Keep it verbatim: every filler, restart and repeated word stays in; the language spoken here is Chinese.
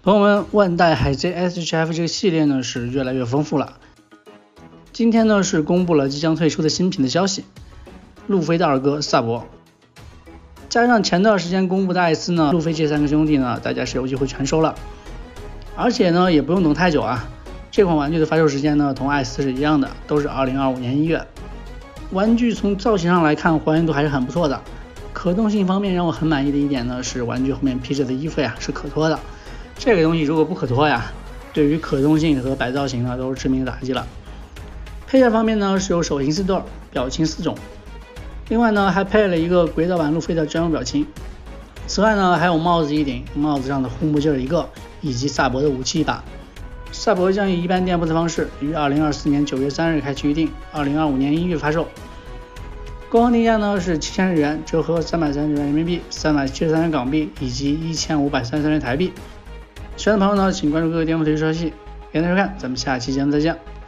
朋友们，万代海贼 S H F 这个系列呢是越来越丰富了。今天呢是公布了即将推出的新品的消息，路飞的二哥萨博，加上前段时间公布的艾斯呢，路飞这三个兄弟呢，大家是有机会全收了。而且呢也不用等太久啊，这款玩具的发售时间呢同艾斯是一样的，都是二零二五年一月。玩具从造型上来看还原度还是很不错的，可动性方面让我很满意的一点呢是玩具后面披着的衣服呀是可脱的。这个东西如果不可脱呀，对于可动性和摆造型呢都是致命的打击了。配件方面呢是有手型四对，表情四种，另外呢还配了一个轨道版路飞的专用表情。此外呢还有帽子一顶，帽子上的护目镜一个，以及萨博的武器一把。萨博将以一般店铺的方式于二零二四年九月三日开启预定，二零二五年一月发售。官方定价呢是七千日元，折合三百三十元人民币，三百七十三元港币以及一千五百三十三元台币。喜欢的朋友呢，请关注各个店铺推出消息。感谢收看，咱们下期节目再见。